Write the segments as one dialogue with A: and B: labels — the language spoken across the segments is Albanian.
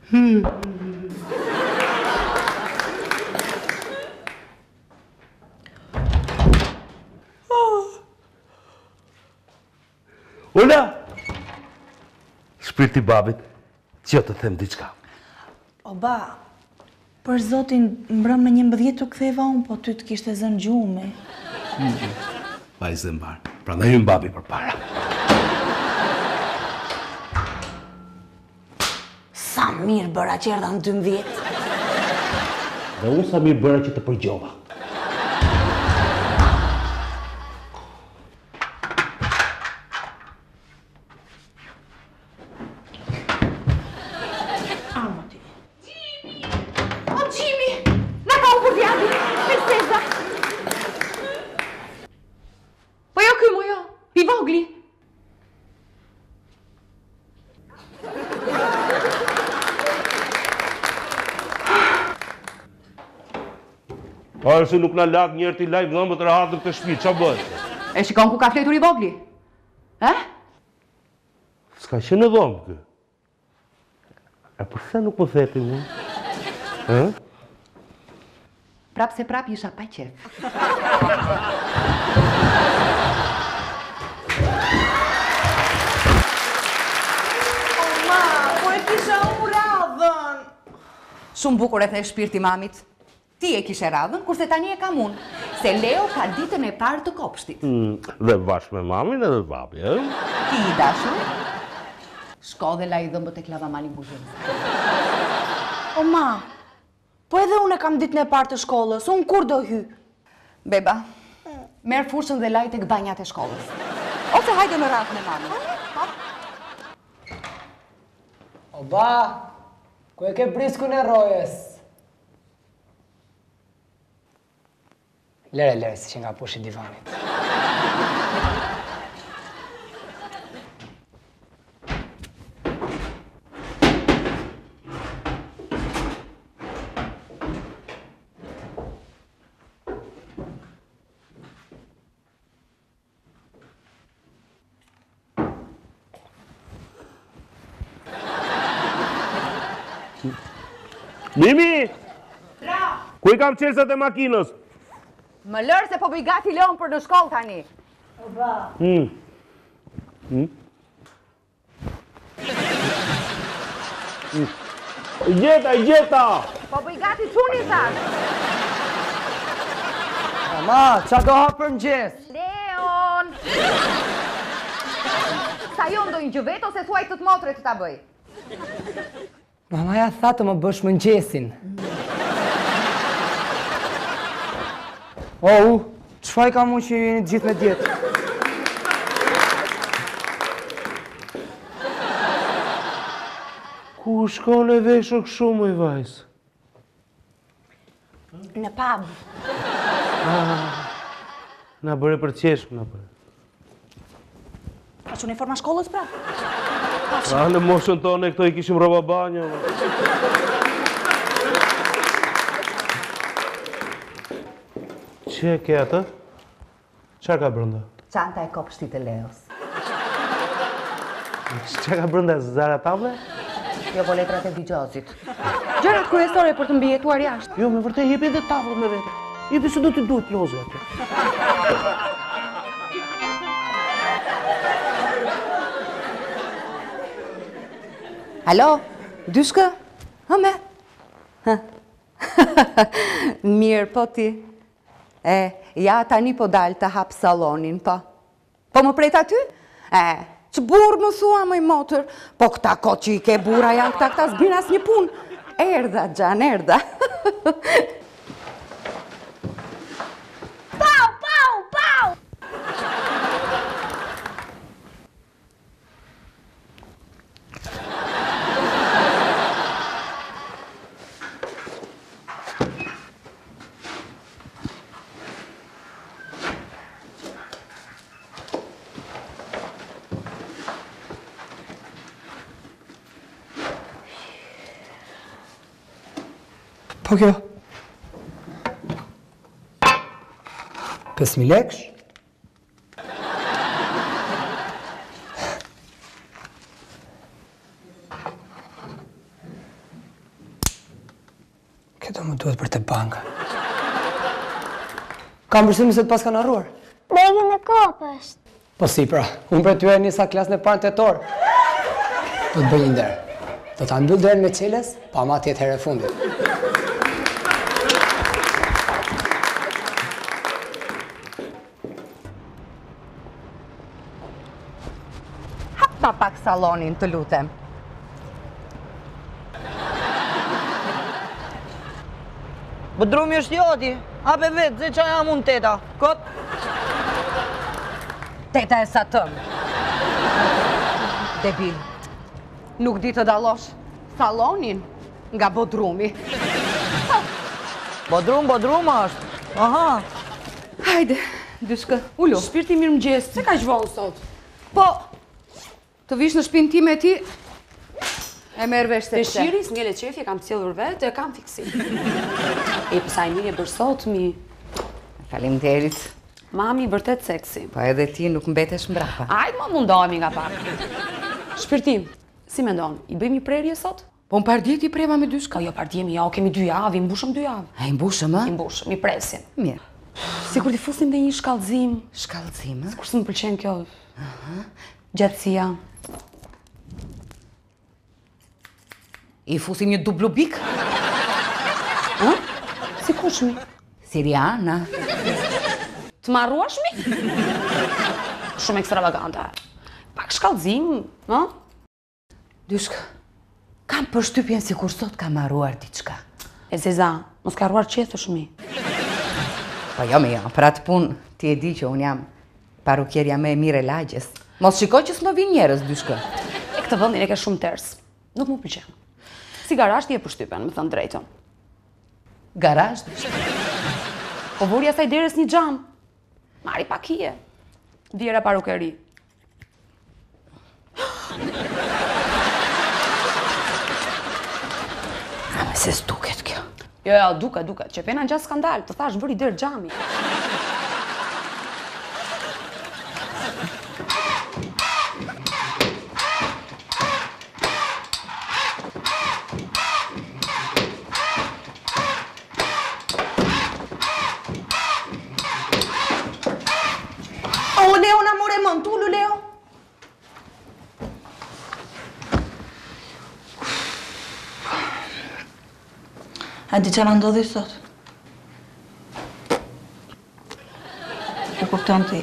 A: Ola! Shpirti babit, që të them diçka.
B: O ba, për zotin mbrëm në 11 të ktheva unë, po ty të kishte zënë gjumi.
A: Pa i zënë barë, pra në hymë babi për para.
B: Sa mirë bëra që erdha në 12.
A: Dhe unë sa mirë bëra që të përgjova. Arë se nuk na lak njerë t'i lajmë dhëmë të rahat në këtë shpi, qa bëhet?
C: E shikon ku ka fletur i vogli?
A: S'ka që në dhomë kë. E përse nuk më theti mu?
C: Prap se prap isha pa qef.
B: Ma, po e kisha unë radhën.
C: Shumë bukur e the shpirti mamit. Ti e kishe radhën, kurse tani e kam unë. Se Leo ka ditën e parë të kopshtit.
A: Dhe bashkë me mamin edhe babi,
C: Ti i dashur? Shko dhe la i dhëmbët e klava malin buzhën.
B: O ma, po edhe unë e kam ditën e parë të shkollës, unë kur do hy?
C: Beba, merë fushën dhe lajt e këbanjat e shkollës. Ose hajde në ratë me mamin.
D: O ba, ku e ke briskun e rojes? Lere, si që nga pushi divanit.
A: Mimi! Ku i kam qesët e makinës?
C: Më lërë se po bëj gati Leon për në shkollë tani.
B: O ba.
A: Gjeta!
C: Po bëj gati quni thash.
D: Mama, qa do hapë për mëgjes?
C: Leon! Sa jo ndojnë gjë vetë ose thuaj të të motre të ta bëj?
D: Mamaja tha të më bësh mëngjesin. Qfaj ka mu që jeni të gjithë me djetë?
A: Ku shkon e veshën këshumë i vajzë?
B: Në pub.
A: Na bëre për qeshmë, na bëre.
B: Pa që uniforma shkollës pra?
A: Pra në moshën tonë e këto i kishim roba banjo. Që e ke atë? Qa ka brënda?
C: Çanta e kopshtit e Leos.
A: Qa ka brënda zara table?
C: Jo, po letrat e Bigjozit. Gjërat kryesore për të mbijetuar jashtë.
A: Jo, me vërtet jepi edhe tavlën me vete. Jepi se do t'i duhet loze atë.
C: Halo, dyshkë? Hëme? Mirë, po ti. Ja tani po dalë të hapë salonin, po. Po më prejta ty? Që burë më thua mëj motër, po këta ko që i ke bura janë këta zbinë as një punë. Erdha, Gjan, erdha. Pau!
D: Po kjo? 5.000 lekësh? duhet për të banka. Kam përshtypjen se të pas kanë harruar.
E: Begën e kopës.
D: Po si pra, unë për ty e nisa klasën e parë tetor. Do të bëj një nder. Do ta mbyll derën me çeles, pa ma tjetë herë e fundit.
C: Hapta pak salonin, të lutem.
F: Bëdrumi është joti, hape vetë, ze qa jam unë teta, kot?
C: Teta e sa tëmë. Debil, nuk di të dalosh salonin nga bodrumi.
F: Bodrum është, aha.
C: Hajde, dyshkë, ullu.
G: Shpirti mirë mëgjes, se ka vonë sot?
C: Po, të vish në shpinë time ti, e merë vesh të pse.
G: Shiri, s'ngele qefje, kam cilur vetë, e kam fiksim. E pësa e mirë e bërë sot, mi...
C: Faleminderit.
G: Mami, vërtet seksi.
C: Po edhe ti nuk mbetesh mbrapa.
G: Ajde, ma mundohemi nga pak. Shpirtim, si me ndonë, i bëjmë një prerje sot?
C: Po më pardje ti prema me dyshka?
G: Po jo, pardjemi, ja, kemi 2 javë, i mbushëm 2 javë.
C: E i mbushëm, a?
G: I mbushëm, i presim.
C: Mirë.
G: Si kur t'i fusim dhe një shkallëzim.
C: Shkallëzim, a?
G: Kur së më pëlqen kjo gjatësia.
C: I fusim një dublu bik?
G: Si kushmi?
C: Siriana.
G: Të marruashmi? Shumë ekstravagante. Pak shkallëzim, no?
C: Dyshkë, kam përshtypjen si kur sot ka marruar diçka.
G: E Zeza, mos ka arruar qethë shmi.
C: Po jo me jo, për atë punë ti e di që unë jam parukjerja me e mire lagjes. Mos shiko që s'lovin njerës, dyshkë.
G: E këtë vëndin e ke shumë tërës. Nuk mu pëlqen. Si garazh ti e përshtypen, me thënë drejton.
C: Garazh, dyshkë.
G: Po vurja saj deres një gjam. Mari pak hije. Vjera parukeri.
C: A me se s'duket kjo.
G: Jo, duket. Që pena në gjatë skandal, të thash vëri derë gjami.
B: O, Leo, amore, më në tullu, Leo. A di që në ndodhi sot? E kupton ti.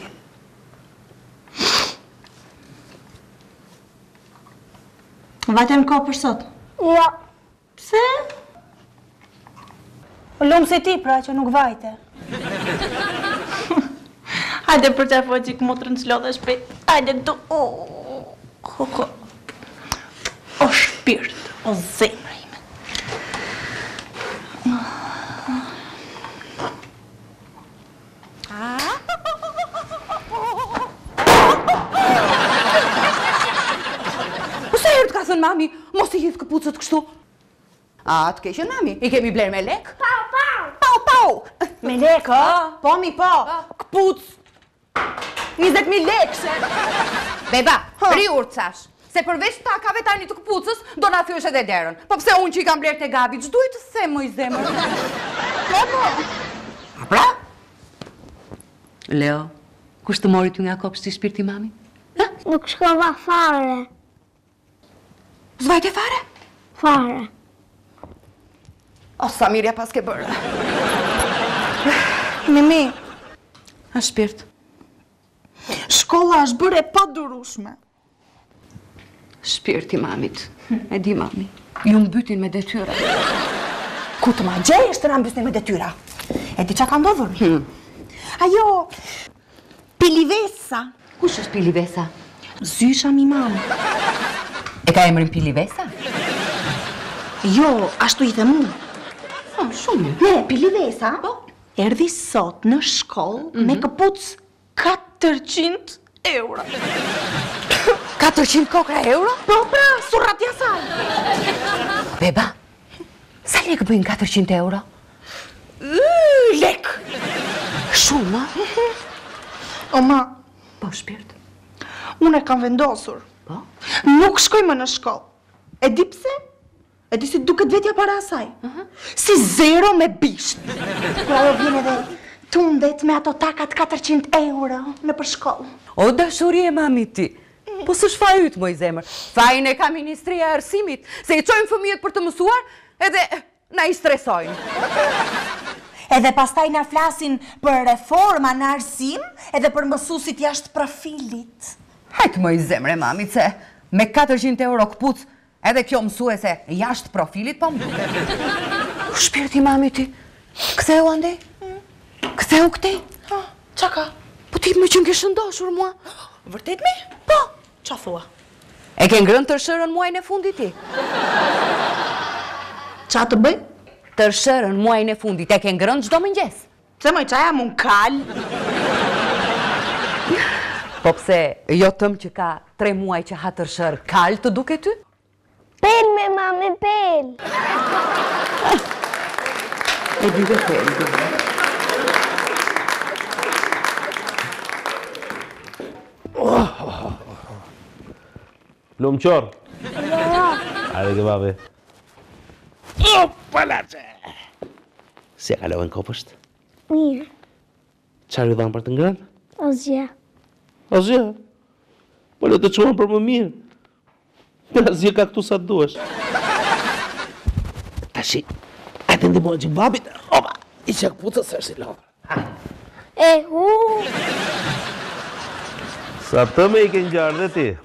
B: Vajte në kopër sot?
E: Jo.
B: Pse? O lumë se ti, pra, që nuk vajte. Hajde për që afoj që këmotrën që lodhe shpejt. Hajde do... O shpirt, o zemra ime.
C: Pse herë të ka thënë mami, mos i hidh këpucët kështu? A, të keqen mami, i kemi bler me lek? Pau!
B: Me lek, o? Po, mi po.
C: Këpuc! 20.000 lekë! Beba, ri urcash. Se përveç takave tani të këpucës, do na thyesh edhe derën. Po pse unë që i kam bler te Gabi, ç'duhet të them më i zemër? A pra?
G: Leo, kush të mori ty nga kopshti shpirti mami?
E: Nuk shkova fare.
C: Zvajte fare?
E: Fare.
C: O, sa mirja pas ke bërë.
B: Mimi,
G: A shpirt?
B: shkolla është bërë e pa durushme.
G: Shpirti mamit. E di mami. Ju mbytin me detyra.
B: Ku të ma gjej është të na mbysni me detyra. E di qa ka ndodhur? Ajo, Pilivesa.
C: Kush është Pilivesa?
B: Zysha mi mamë.
C: E ka emrin Pilivesa?
B: Jo, ashtu i the mu.
C: Shumë.
B: Ne, Pilivesa, erdi sot në shkollë me këpuc 400 euro.
C: 400 kokra euro?
B: Po, pra, surratja saj.
C: Beba, sa lekë bëjnë 400 euro?
B: Lek.
C: Shumë, a?
B: O, ma,
C: Po, shpirt.
B: unë e kam vendosur.
C: Po?
B: Nuk shkoj më në shkollë. E di pse? E di si duket vetja para asaj. Si zero me bisht. Kur ajo vjen edhe tundet me ato takat 400 euro në për shkollë.
C: O dashuri e mamit ti. Po s'është faji ytë, moj zemër. Fajin e ka Ministria e Arsimit, se i çojnë fëmijët për të mësuar, edhe na i stresojnë.
B: Edhe pastaj na flasin për reforma në arsim, edhe për mësuesit jashtë profilit.
C: Hajtë moj zemër e mamit, se me 400 euro këpuc, edhe kjo mësuese jashtë profilit, po më duket. Shpirti mamit ti, ktheu andej? Ktheu këtej?
B: Qa ka?
C: Po ti më që m'ke shëndoshur mua.
B: Vërtet mi? Po. Qa thua?
C: E ke ngrënë tërshërën muajin e fundit ti?
B: Qa të bëj?
C: Tërshërën muajin e fundit e ke ngrënë çdo mëngjes.
B: Se moj qaja mun kal.
C: Po pse jo tëm që ka 3 muaj që ha tërshërë kal të duke ty?
E: Pel me mami, pel.
C: E di dhe pel.
A: Lumë qorë. Hajde ke babi. Palace! Si e kalove në kopësht?
E: Mirë,
A: Qarë ju dhanë për të ngrënë?
E: o zja.
A: Asgjë. Po le të çuan për më mirë. Asgjë ka këtu sa duhesh. Tashi, hajde ndihmoj që babit. Opa, i çak pucës është i lodhur.
E: E hu.
A: Sa të me i ke ngjarë dhe ti?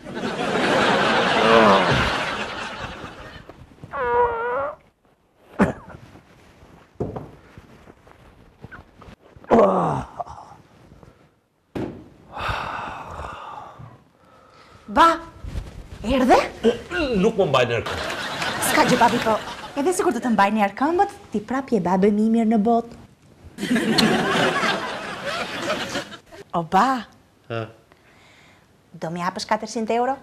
B: Ba, erdhe?
A: Nuk më mbaj nërë këmë.
B: S'ka gjë babi, po edhe sikur të të mbaj njerë këmbët, ti prap je babe mi mirë në botë. O ba, do mi hapësh 400 euro?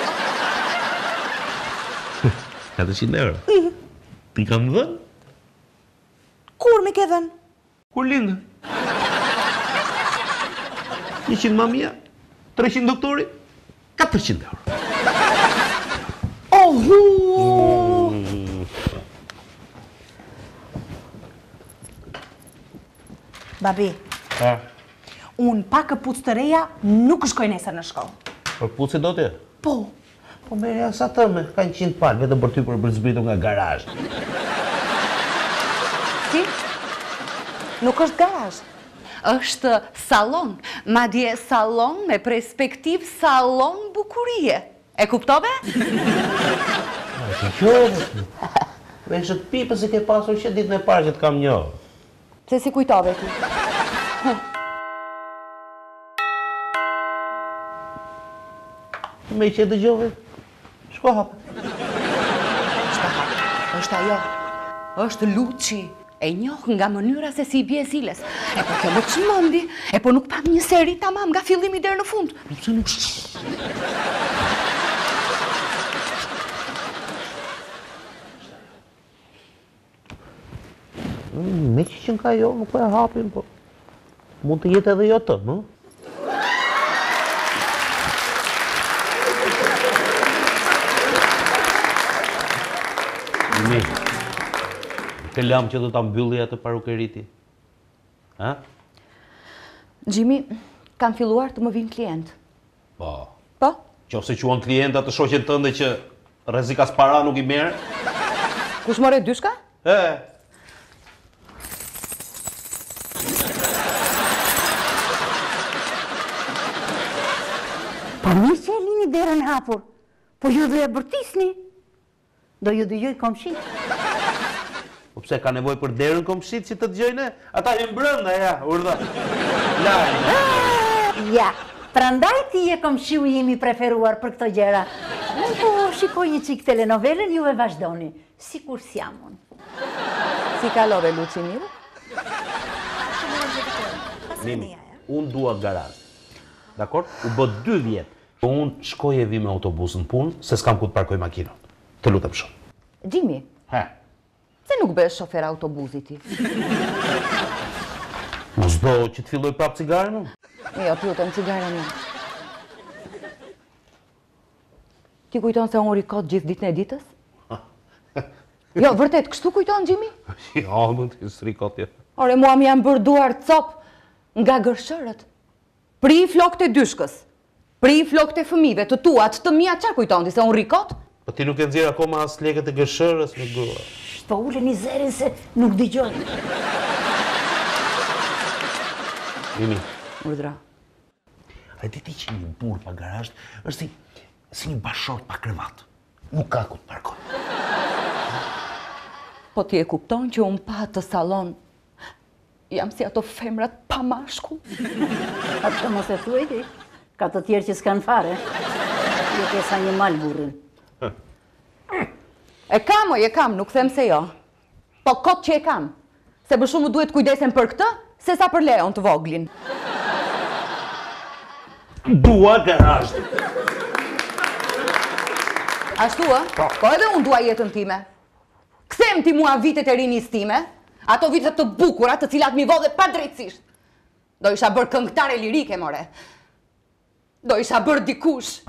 A: 400 euro? Ti kam dhënë?
B: Kur mi ke dhënë?
A: Kur lindë? 100 mamia, 300 doktori, 400 euro.
B: Babi, unë pa këpucë të reja nuk shkoj nesër në shkollë.
A: Për puci do t'je?
B: Po,
A: Po merja sa tëme, ka 100 palë, vetëm për ty për bërzbitu nga garazh.
C: Si? Nuk është garazh. Është salon, madje salon me perspektiv salon bukurie. E kuptove?
A: Të qovë, veshët pipës e ke pasur që ditën e parë që të kam njohë.
C: Se si kujtove ti?
A: Me që e dëgjove, shko hapë.
C: Është ajo. Është Luçi. E njoh nga mënyra se si bie ziles. E po kjo më çmendi, e po nuk pam një seri tamam nga fillimi deri në fund.
A: Pse nuk Me që ka jo, nuk po e hapim, po mund të jetë edhe jo të, më? Mi, ke lam që do ta mbylli atë parukeriti? Ha?
C: Gjimi, kam filluar të më vinë klient.
A: Po,
C: Po?
A: qofse quan klienta të shoqen tënde që rrezikas para nuk i merr?
C: Kush more dyshka?
H: Po mirë që e lini derën hapur, po ju do e bërtisni. Do ju dëgjoj komshit.
A: Po pse ka nevojë për derën komshit që të dëgjojnë? Ata janë brenda, ja, urdhë. Lajme.
H: Ja, prandaj ti e komshiu jemi preferuar për këto gjëra. Unë po shikoj një çik telenovelën, juve vazhdoni, sikur s'jam unë.
C: Si kalove Luçi mirë?
A: Mimi, unë dua garazh. Dakor? U bë 2 vjet. Po unë shkoj e vi me autobus në punë, se s'kam ku të parkoj makinën. Të lutem shumë.
C: Gjimi,
A: He,
C: se nuk bëhesh shofer autobusi ti?
A: mos do që të filloj prap cigaren unë?
C: Jo, të lutem cigaren një. Ti kujton se unë ri kot gjithë ditën e ditës? Jo, vërtet, kështu kujton, Gjimi?
A: Ja, më të srikotje.
C: Ore, mua më janë bërë duar cop nga gërshërët. Pri flokët e dyshkës, pri flokët e fëmive, të tuat, të mia, çfarë kujton ti se unë rikot?
A: Po ti nuk e nxjerr akoma as lekët e gërshërës me grua.
H: Po uleni zërin se nuk dëgjoj.
A: Jemi.
C: Urdhra.
A: A di ti që një burr pa garazh është si një bashort pa krevat. Nuk ka ku të parkon.
C: Po ti e kupton që unë pa të salon jam si ato femrat pa mashkull?
H: Atë mos e thuaj ti. Ka të tjerë që s'kan fare. Jo ke sa një mal burrin.
C: E kam, nuk them se jo. Po kot që e kam. Se për shumë duhet kujdesen për këtë, se sa për Leon të voglin.
A: Dua garazh.
C: Ashtu, po edhe unë dua jetën time. Kthem ti mua vitet e rinis time, ato vitet të bukura të cilat mi vodhe pa drejtësisht. Do isha bërë këngëtare lirike, more. Do isha bërë dikush.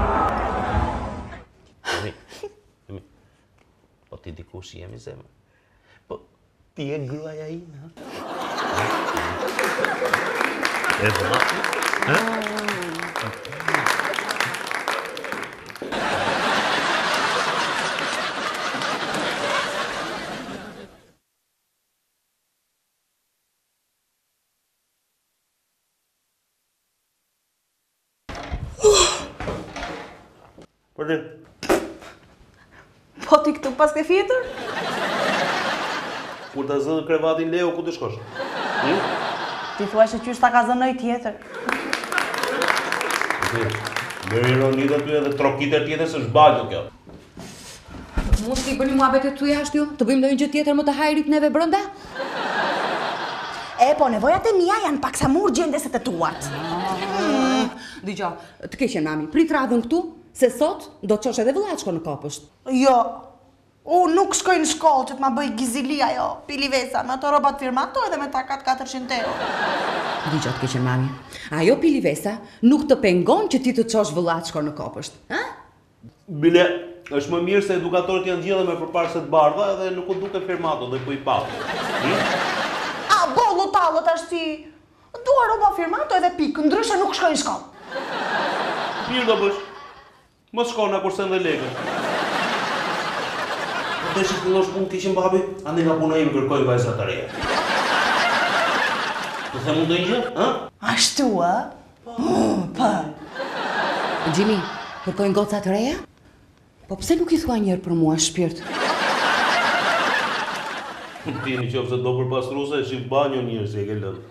A: Emi. Po ti dikush jemi zemër. Po ti e gruaja ime, ha? E vëllai? Ha?
B: Po ti këtu pas ke fjetur?
A: Kur të zënë krevatin Leo, ku të shkosh?
B: Ti thua që qysh ta ka zënë nëj tjetër.
A: Bërë ironit aty edhe trokitër tjetër se shbajnë kjo.
C: Mund t'i bëni muhabet e tu jashtë ju? Të bëjmë ndonjë gjë tjetër më të hajrit neve brenda?
B: E, po nevojat e mia janë pak sa mur gjende se të tuat.
C: Dgjoj, të keqen mami, prit radhën këtu, se sot do të çosh edhe vëllaçko në kopësht.
B: Jo, unë nuk shkoj në shkollë që t'ma bëj gizilia jo, Pilivesa, me ato robat firmato edhe me takat 400 euro.
C: Dgjoj, të keqen mami, ajo Pilivesa nuk të pengon që ti të çosh vëllaçko në kopësht, ha?
A: Bile, është më mirë se edukatorët janë gjithë me përparse të bardha edhe nuk u duke firmato dhe po i pa.
B: A, bollu tallët është ti. Dua roba firmato edhe pikë, ndryshe nuk shkoj në shkollë.
A: Mirë do bësh. Mos shkona kurse ndë lekët. Dhe që fillosh punë kishin babi, ande nga puna ime kërkoj vajza të reja. Të them ndonjë gjë, ha?
B: Ashtu, a? Po.
C: Gjimi, kërkojnë goca të reja? Po pse nuk i thua njerë për mua shpirt?
A: Ti në qofë se do për pastruse, shif banjo njërë si e ke lënë.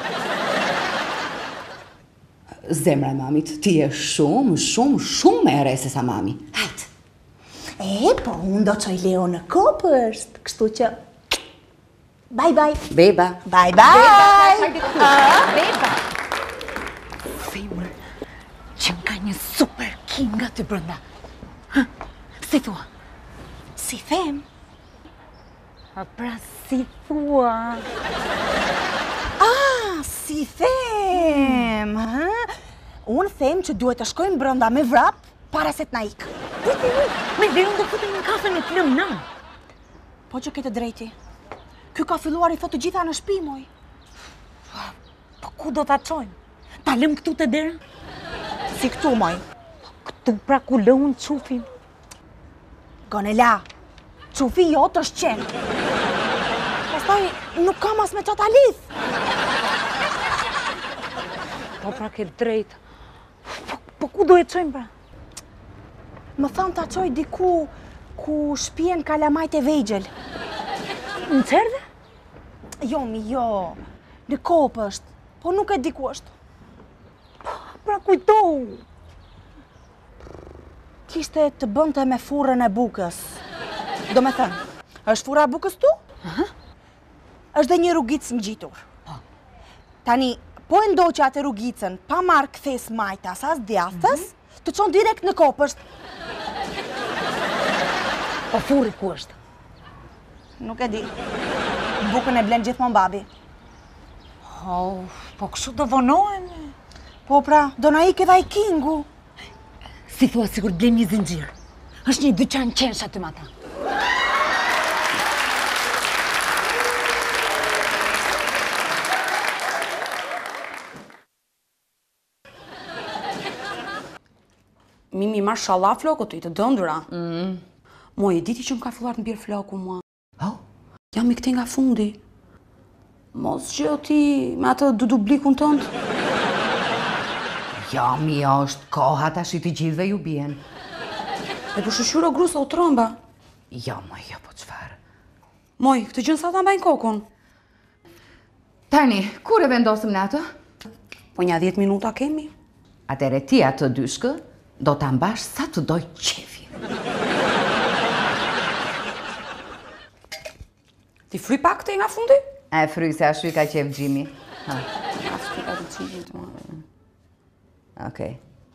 C: Zemra e mamit, ti e shumë me ere se sa mami. Hajt!
B: E, po, unë do qoj Leo në kopësht, kështu që... Bye.
C: Beba.
B: Bye.
H: Beba! Femër, që ka një super kinga të brënda. Si thua?
B: Si them?
H: A pra si thua?
B: Si them, ha? Unë them që duhet të shkojmë brënda me vrap, para se t'na ikë.
H: Me Leon do futem në kafe në t'lëm na.
B: Po që kete drejti. Ky ka filluar i thotë të gjitha në shtëpi, moj.
H: Po ku do t'a çojmë? Ta lëm këtu te dera?
B: Si këtu, moj?
H: Këtu pra ku lëm çufin.
B: Gonela, qufi jot është qenë. Pastaj nuk kam as me qata lidh.
H: Po pra ke drejt. Po ku do e çojmë pra?
B: Më thanë ta qoj diku ku shpjen kalamajt e vegjël.
H: Në Cerdhe?
B: Jo, në Kopësht, po nuk e di ku është.
H: Pra kujtohu.
B: Kishte të bënte me furrën e bukës. Do me thënë, është furra e bukës tu? Është dhe një rrugicë ngjitur. Tani, po e ndoqë atë rrugicën, pa marrë kthes majtas as djathës, të çon direkt në Kopësht.
H: Po furri ku është?
B: Nuk e di. Bukën e blen gjithmonë babi.
H: Po kështu do vonohen?
B: Po pra, do na ikë edhe ai Kingu.
H: Si thua sigur blen një zinxhir. Është një dyqan qenë aty me ata.
G: Mimi, mashallah, flokët i të dëndura. Moj, e diti që më ka filluar të mbjerë floku, mua. Jam i këti nga fundi. Mos që ti me atë dudublikun tëndë.
C: Ja, mia, është koha tash i të gjithve ju bien.
G: E për shëshyro grusa o trëmba.
C: Ja, ja, po çfarë?
G: Moj, këtë gjënë sa ta mbajnë kokon.
C: Tani, kur e vendosëm në atë?
G: Po një 10 minuta kemi.
C: Atere ti atë dyshkë, do të ambash sa të doj qefi.
G: Ti fry pak të nga fundi?
C: E fry se ashtu i ka qef Gjimi.
G: Ashtu i ka të qifin të ma.
C: Okej.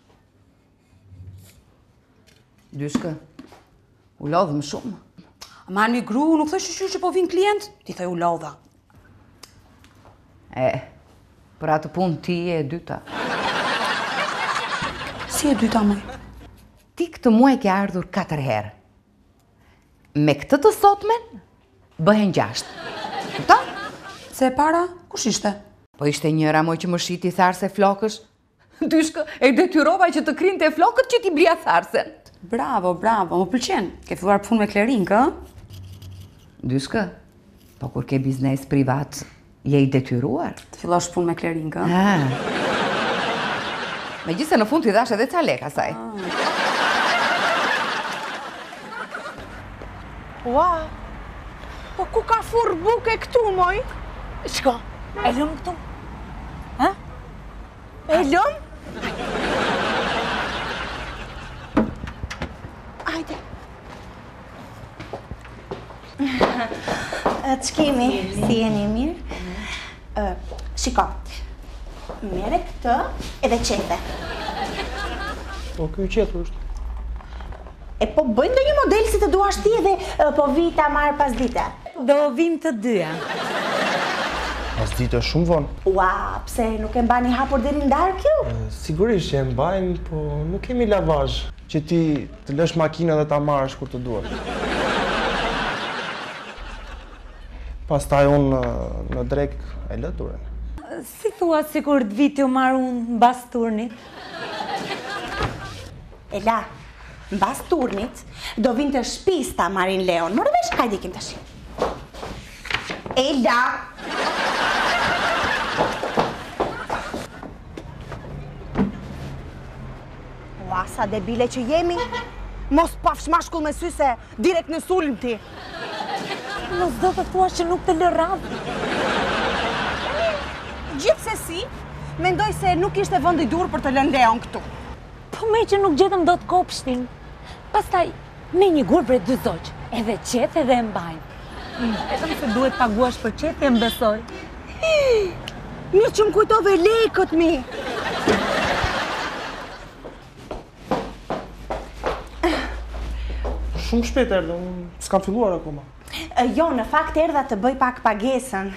C: Dyshkë, u lodhëm shumë.
G: Ma një gru, nuk thë shëshyr që po vinë klient, ti thë u lodha.
C: Për atë punë ti e dyta.
G: Si e dyta, moj?
C: Ti këtë muaj ke ardhur 4 herë. Me këtë të sotmen, bëhen 6. Këta?
G: Se e para, kush ishte?
C: Po ishte njëra moj që më shiti tharse flokësh. Dyshkë, e detyrova që të krinte flokët që ti blia tharsen.
G: Bravo, bravo, më pëlqen. Ke filluar punë me klerinkë,
C: Dyshkë, po kur ke biznes privat, je i detyruar.
G: Të fillosh punë me klerinkë.
C: Megjithse në fund t'i dash edhe ca lek asaj.
B: Ua, po ku ka furë buke këtu, moj? Shko, e lëm këtu? Ha? E lëm? Ajde. Të kemi, si jeni mirë? Shiko, mere këtë edhe qete.
D: Po, kjo qetur është.
B: E po bëjnë do një model si të duash ti edhe po vi ta marrë pas dite.
H: Do vim të dyja.
I: Pas dite shumë vonë.
B: Ua, pse nuk e mbani hapur deri në darkë ju?
I: Sigurisht që e mbajnë, po nuk kemi lavazh që ti të lësh makinën dhe ta marrësh kur të duash. Pastaj unë në drek e lë durën.
H: Si thua sikur të viti u marrë unë mbas turnit?
B: E la, mbas turnit do vinë të shtëpis ta marrin Leon. Morë vesh, hajde ikim tash. E la! Ua, sa debile që jemi. Mos pafsh mashkull me sy se direkt në sulm ti.
H: Mos do të thua që nuk të lë radhë.
B: Gjithsesi, mendoj se nuk ishte vend i dur për të lënë Leon këtu.
H: Po me që nuk gjetëm do të kopshtin. Pastaj, me një gur bre 2 zoq, edhe qetë edhe e mbajnë. Vetëm se duhet paguash për qetë e mbesoj.
B: Mirë që më kujtove lekët mi.
I: Shumë shpejt erdhe, unë s'kam filluar akoma.
B: Jo, në fakt erdha të bëj pak pagesën.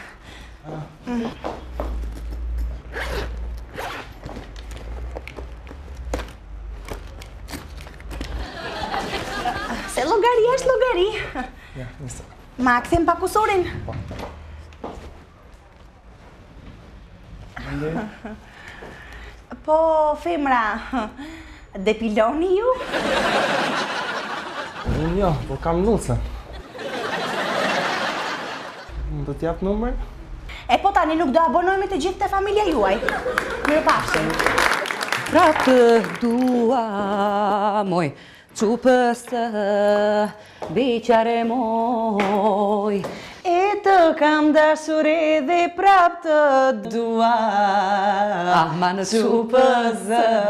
B: Se llogari është llogari.
I: Ja, nisë.
B: Ma kthem pak usurin. Po, femra, depiloni ju?
I: Unë jo, po kam nucën. Më do t'jap numrin?
B: E po tani nuk do abonojme të gjithë të familja juaj. Mirëpafshim.
C: Pra të dua, moj, qupës beqare moj,
B: E të kam dashur edhe prap të dua.
C: ma në qupës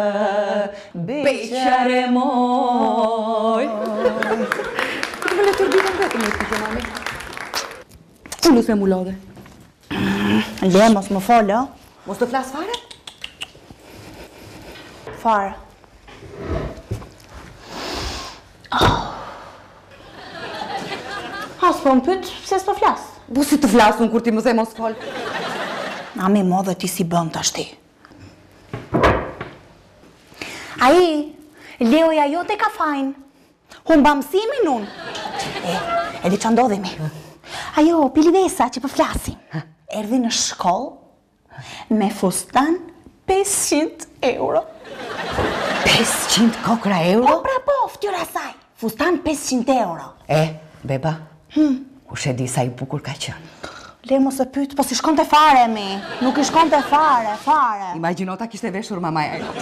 C: beqare moj. Këtë më le të rbitë në gëtë me të mami. Unë se mu lodhe.
B: Le, mos më folë,
C: Mos të flasë fare?
B: Fare. S'po më pyt se s'po flas.
C: Bu si të flasë unë kur ti më se mos folë.
B: Ami modhe ti si bën tash ti. Ai, Leoja jote ka fajn. Humba mësimin unë. Edhe që ndodhemi. Ajo, Pilivesa që po flasim. Erdhi në shkollë me fustan 500 euro.
C: 500 kokra euro?
B: Po, ftyra saj. Fustan 500 euro.
C: Beba, kush e di sa i bukur ka qenë?
B: Le mos e pyet, po si shkonte fare mi. Nuk i shkonte fare.
C: Imagjino ta kishte veshur mamaja jo.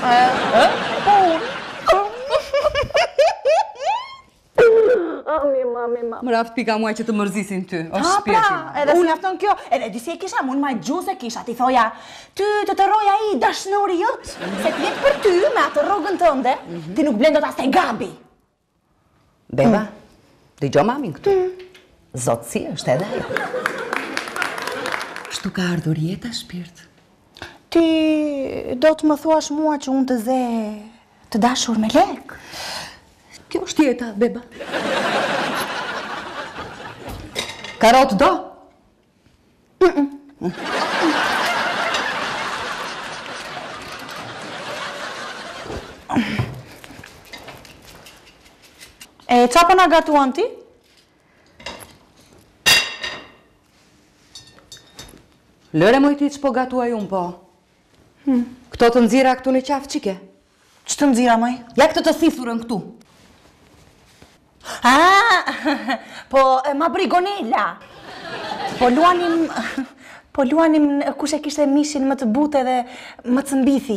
C: Më raft pika muaj që të mërzisin ty, o shpirti.
B: Pra, edhe si afton kjo, edhe di si e kisha, unë ma gjuse kisha, ti thoja, ty të të roja i dashnori jot, se t'jetë për ty me atë rogën tënde, ti nuk blendot as te gabi.
C: Beba, dëgjo mamin këtu, zotësi është edhe ajo. Kështu ka ardhur jeta, shpirt.
B: Ti do të më thuash mua që unë të ze të dashur me lek?
C: Kjo është jeta, beba. Karot do?
B: Qa po na gatuan ti?
C: Lëre moj ti që po gatuaj unë po. Këto të nxira këtu në qafë qike?
B: Që të nxira moj?
C: Ja këtë të thithurën këtu.
B: Po ma brigonella. Po luanim kush e kishte mishin më të butë dhe më të cëmbithi.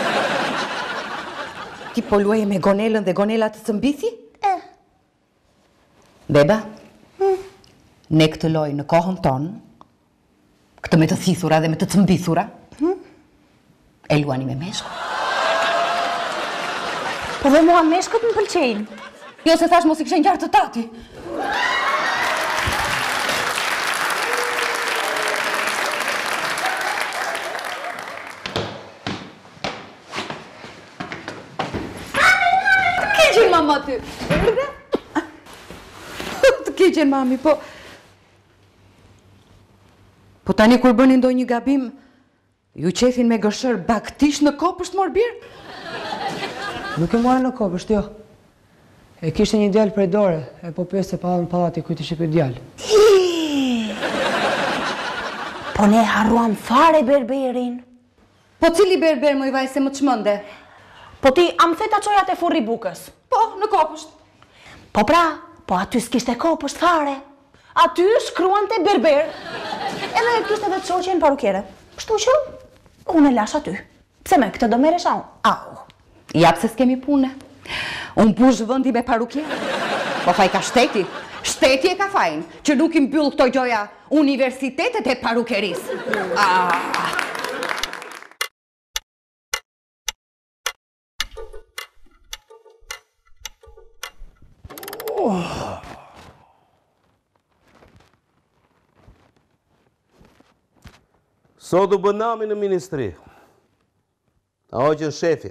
C: Ti po luaje me gonelën dhe gonela të cëmbithi? Beba, ne këtë loj në kohën tonë, këtë me të thithura dhe me të cëmbithura, e luani me meshku.
B: Po dhe mua meshkët më pëlqejnë.
C: Jo se thash mos i kishen gjarë të tati. Të keqen mama ty. Të keqen mami, po... Po tani kur bëni ndonjë gabim, ju qefin me gëshër baktish në kopësht morbir?
D: Nuk e marrë në kopësht, jo. E kishte një djalë prej dore, e po pyes se pallati kujt ishte ky djalë.
B: Po ne harruam fare berberin.
C: Po cili berber më i vaj se më të shmënde?
B: Po ti am the ta çoja te furri bukës.
C: Po, në kopësht.
B: Po pra, po aty s'kishte kopësht fare. Aty shkruan te berber. Edhe kishte edhe çoqen parukere. Kështu që unë e lash aty. Pse me këtë do merresha unë? Au.
C: Jap se s'kemi pune. Unë push vëndi me parukjerë. Po faj ka shteti. Shteti e ka fajnë, që nuk i mbyll këto gjoja universitetet e parukeris.
A: Sot u bënami në ministri. A hoqën shefin.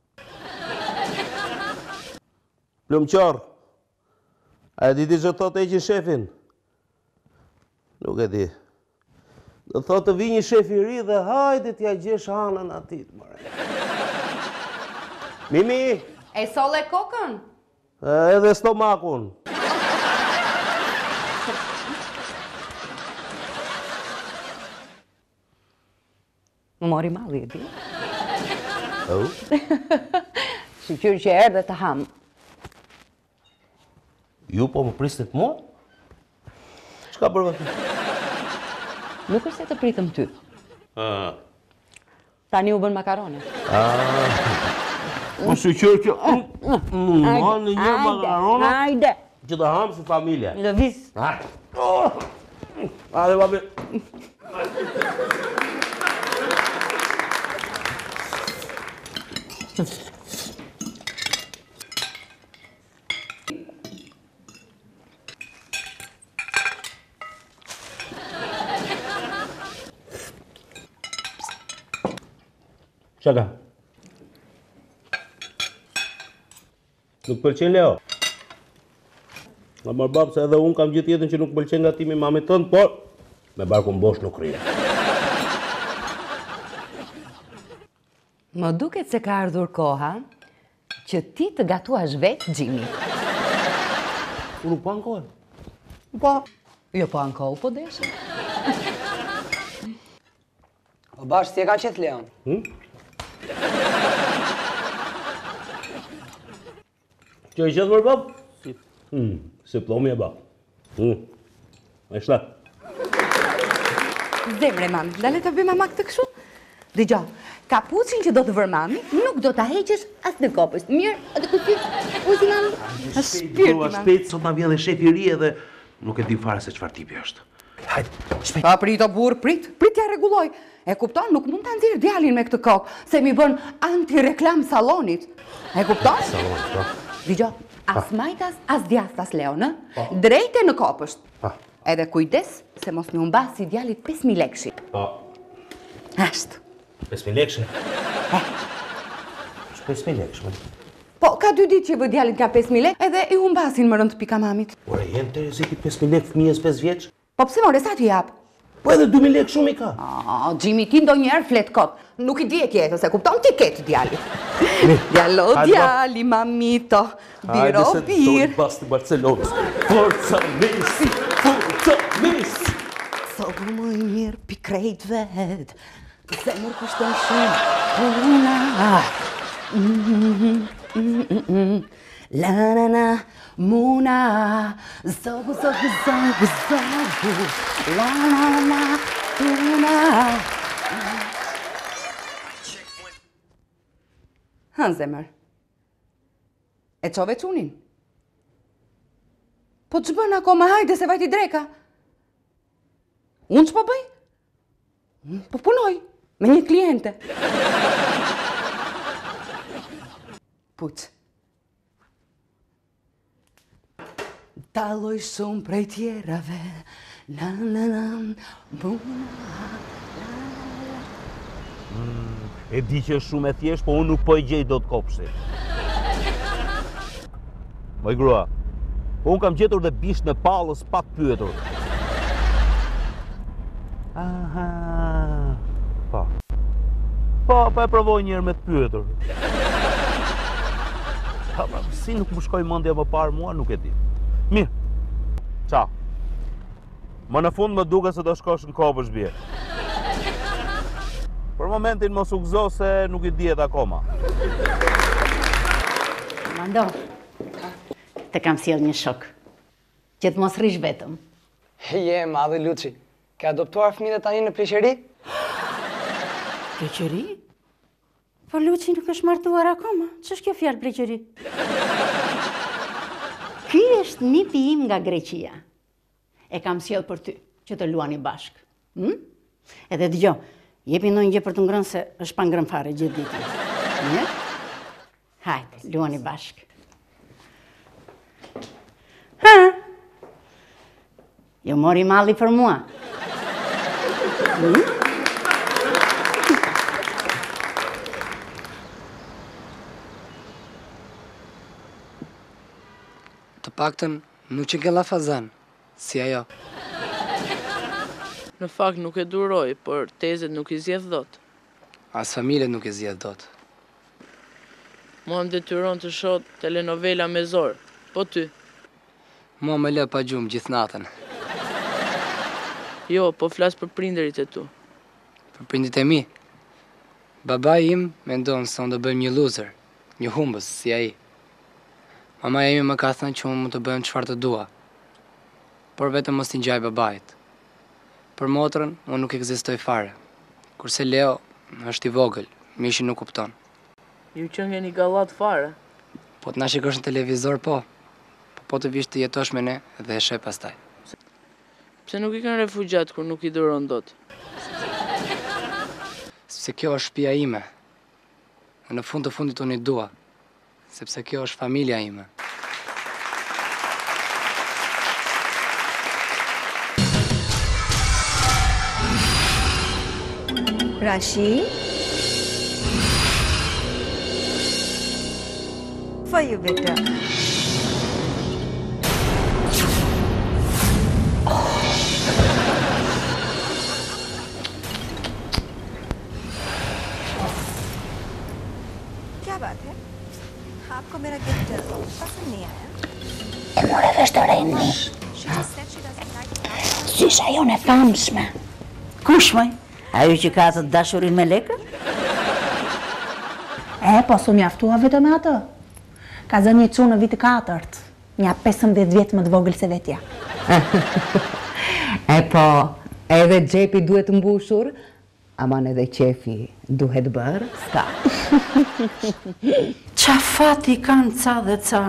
A: Plumqor, a e di që thot e që shefin? Nuk e di. Do thot të vi një shef i ri dhe hajde t'ja gjesh anën atit. Mimi?
C: E sole kokën?
A: Edhe stomakun.
C: Më mori malli, e di?
H: Shqyr që erë dhe të hamë.
A: Ju po më pristit mua? Qka përva ty?
C: Nuk është se të pritëm ty. Tani u bën makarone.
A: Po shqyr që... Në një makarone...
H: Hajde!
A: Që të hamë si familja.
H: Lëviz.
A: Hajde, babi. Shaka. Nuk pëlqen Leo. Nga marrë babë se edhe unë kam gjithë jetën që nuk pëlqen nga timi mamit tënë, por me barkun bosh nuk rria.
C: Më duket se ka ardhur koha që ti të gatuash vetë, Gjimi.
A: Unë nuk po ankohen.
C: Po. Jo po ankohu, po deshe.
D: O bash, si e ka qetë Leon?
A: Që i qëtë për bab? Se plomi e bab. E shta.
C: Zemre, mami, dale të bëjmë ama këtë kështu? Dëgjo, kapucin që do të vërë mami, nuk do të heqesh as në kopës. Mirë, edhe këtë uzi mami? Shpirti, mami.
A: Shpejt, sot ma vjen dhe shefi ri edhe nuk e di fare se çfarë tipi është. Hajde, shpejt.
C: Pa prit o burë, prit t'ja rregulloj. E kupton, nuk mund të nxirr djalin me këtë kokë, se mi bën anti-reklam salonit. E kupton?
A: Salonit, po.
C: Dëgjo, as majtas, as djastas, Leo, në? Drejte në kopësht. Edhe kujdes se mos një mbasi djalit 5.000 lekshi. Ashtë.
A: 5.000 lekshi? 5.000 lekshi,
C: Po, ka 2 ditë që vë djalit ka 5.000 lek, edhe i humbasin më rënd pika mamit.
A: Ore, jenë të rezikit 5.000 lek fëmijës 5 vjeç?
C: Po pse more, sa t'ju jap?
A: Po edhe 2.000 lek shumë i ka.
C: Gjimi, ti ndonjëherë flet kot. Nuk i di e kjetës, e kupton ti ketë djalit. Djalo, djali, mamito. Biro, bir.
A: Hajde se të basti Barcelonës. Forca Messi, forca Messi.
C: Sogu më i mirë pi krejt vet. Zemër kushton shumë puna. La la la, muna. Zogu, zogu, zogu, zogu. La la la, puna. Han zemër. E qove qunin? Po që bën akoma, hajde se vajti dreka. Unë që po bëj? Po punoj, me një kliente. Puq. Daloj shumë prej tjerave, la la la, buna.
A: E di që është shumë e thjesht, po unë nuk po i gjej do të kopshtit. Moj grua, po unë kam gjetur dhe bisht në palës pak pyetur. Aha, po e provoj njërë me të pyetur. Si nuk më shkoj mendja më parë mua, nuk e di. Mirë, ciao. Më në fund më duke se do shkosh në kopësh bje. Për momentin mos u gëzo se nuk i dihet akoma.
H: Mando, të kam sjell një shok. Që të mos rish vetëm.
D: Je, madhe Luçi. Ke adoptuar fëmijët tani në pleqëri?
H: Pleqëri? Po Luçi nuk është martuar akoma. Ç'është kjo fjalë pleqëri? Ky është nipi im nga Greqia. E kam sjell për ty, që të luani bashk. Edhe dëgjoj, jepi ndonjë gjë për të ngrënë se është pa ngrënë fare gjithë ditën. Hajde, luani bashk. Jo mori malli për mua.
D: Të paktën nuk që ke lafazan, si ajo.
J: Në fakt nuk e duroj, por tezet nuk i zjedh dot.
D: As familjet nuk i zjedh dot.
J: Mua më detyron të shoh telenovela me zor, po ty?
D: Mua më lë pa gjumë gjithë natën.
J: Jo, po flas për prindërit e tu.
D: Për prindit e mi? Baba im mendon se unë do bëjmë një loser, një humbës, si ai. Mama imi më ka thënë që unë mund të bëjmë çfarë të dua, por vetëm mos t'i ngjaj babait. Për motrën, unë nuk ekzistoj fare, kurse Leo është i vogël, mishi nuk kupton.
J: Ju që ngeni gallat fare?
D: Po të na shikosh në televizor, po të vish të jetosh me ne dhe e sheh pastaj.
J: Pse nuk i kanë refugjat kur nuk i duron dot?
D: Sepse kjo është shtëpia ime. Në fund të fundit unë i dua, sepse kjo është familja ime.
B: Rashi? For you, Victor. क्या बात है? आपको मेरा गिफ्ट पसंद नहीं आया?
H: E more vesh të rejnë. Sysh ajo në famshme. Kush moj? Ajo që ka të dashurin me lekë? Po s'u mjaftua vetëm atë.
B: Ka zënë një çunë në vit të 4, nja 15 vjetë më të vogël se vetja.
C: E po, edhe xhepi duhet mbushur, aman edhe qefi duhet bërë, s'ka.
H: Qa fati kanë ca dhe ca?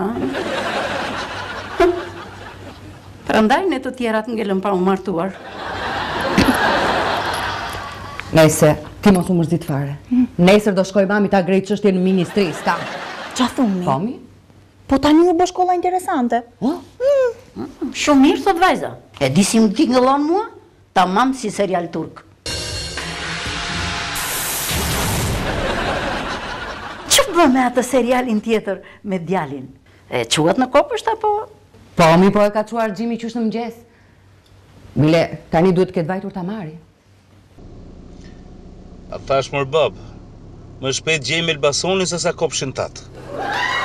H: Prandaj ne të tjerat ngellëm pa u martuar.
C: Nëse, ti mos u mërzit fare. Nesër do shkoj mami ta grejt çështjen në ministri, s'ka.
B: Qa thuni?
C: Pomi?
B: Po tani u bë shkolla interesante.
H: Shumë mirë, thot vajza. E di si më tingëllon mua? Tamam si serial turk. Që bë me atë serialin tjetër me djalin? E quhet në kopësht apo?
C: Pomi po e ka quar Gjimi qysh në mëngjes. Mile, tani duhet këtë vajtur ta marri.
A: A thash mor bab, më shpejt gjejmë Elbasonin se sa kopshin tatë.